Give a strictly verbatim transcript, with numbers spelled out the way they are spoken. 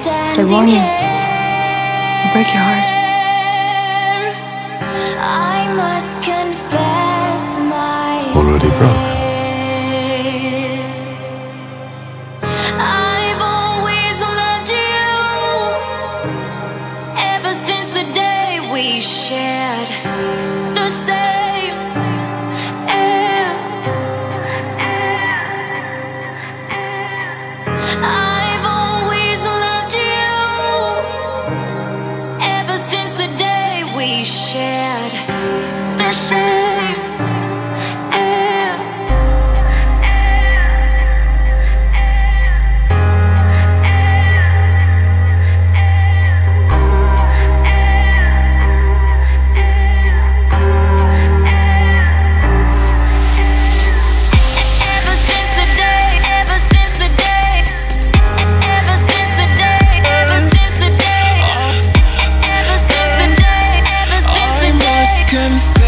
They warn you. They'll break your heart. I must confess my Already broke. I've always loved you ever since the day we shared the same air. I've always loved you ever since the day we shared the same air. Ever since the day, ever since the day, ever since the day, ever since the day, ever since the day, ever since the day. I must confess